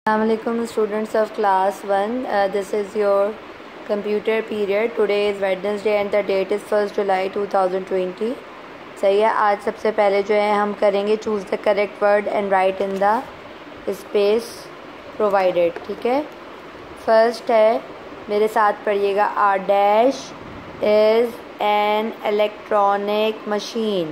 Assalamualaikum students of class 1. This is your computer period. Today is Wednesday and the date is 1st July 2020. सही है. आज सबसे पहले जो है हम करेंगे choose the correct word and write in the space provided. ठीक है. फर्स्ट है, मेरे साथ पढ़िएगा. A dash is an electronic machine.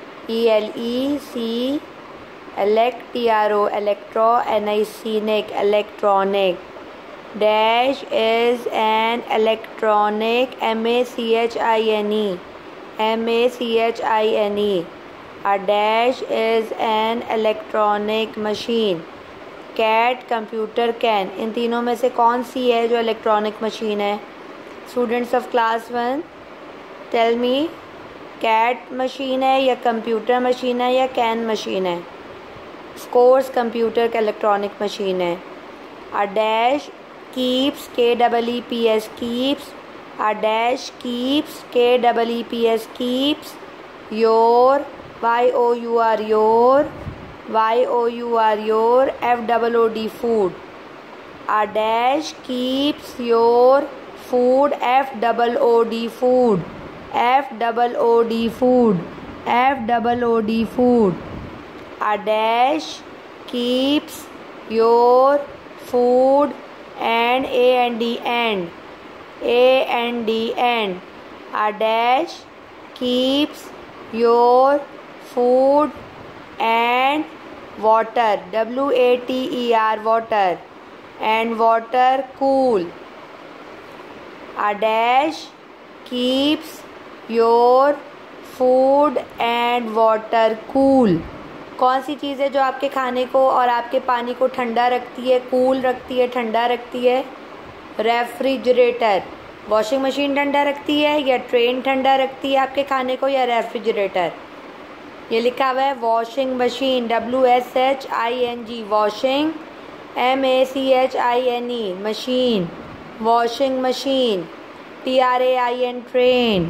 ELEC electro electronic electronic. Dash is an electronic MACHINE. A dash is an electronic machine. Cat, computer, can. इन तीनों में से कौन सी है जो इलेक्ट्रॉनिक मशीन है? Students of class 1, tell me. Cat machine है या कंप्यूटर मशीन है या कैन मशीन है? स्कोर्स कंप्यूटर का इलेक्ट्रॉनिक मशीन है. A dash keeps KEEPS keeps. A dash keeps KEEPS keeps your YOUR your FOOD food. A dash keeps your food FOOD food. FOOD food. A dash keeps your food and and. A dash keeps your food and water water and water cool. A dash keeps your food and water cool. कौन सी चीज़ है जो आपके खाने को और आपके पानी को ठंडा रखती है, कूल रखती है, ठंडा रखती है? रेफ्रिजरेटर. वॉशिंग मशीन ठंडा रखती है या ट्रेन ठंडा रखती है आपके खाने को, या रेफ्रिजरेटर? ये लिखा हुआ है washing machine. WSHING washing. MACHINE machine. Washing machine. TRAIN train.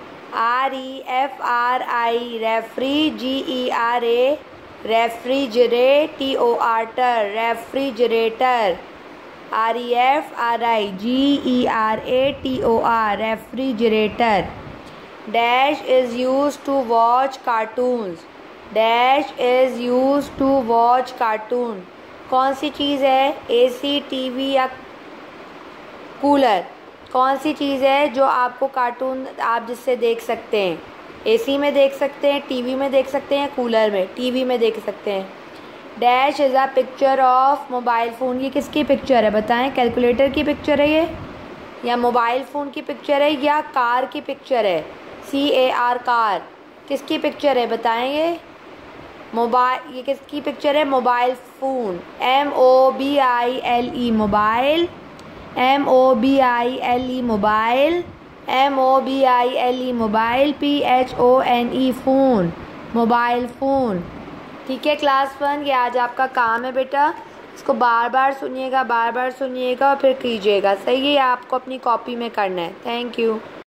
REFRI refri. GERA refrigerator. Refrigerator. REFRI GERATOR refrigerator. Dash is use to watch cartoons. Dash is use to watch cartoon. कौन सी चीज़ है? AC, TV या cooler? कौन सी चीज़ है जो आपको कार्टून आप जिससे देख सकते हैं? AC में देख सकते हैं, TV में देख सकते हैं, कूलर में? TV में देख सकते हैं. Dash is a picture of mobile phone. ये किसकी पिक्चर है बताएं? कैलकुलेटर की पिक्चर है ये, या मोबाइल फ़ोन की पिक्चर है, या कार की पिक्चर है? CAR car. किसकी पिक्चर है बताएं? ये मोबाइल. ये किसकी पिक्चर है? Mobile phone. MOBILE mobile. MOBILE mobile. Mobile. PHONE phone. Mobile phone. ठीक है क्लास 1, ये आज आपका काम है बेटा. इसको बार बार सुनिएगा और फिर कीजिएगा. सही है, आपको अपनी कॉपी में करना है. Thank you.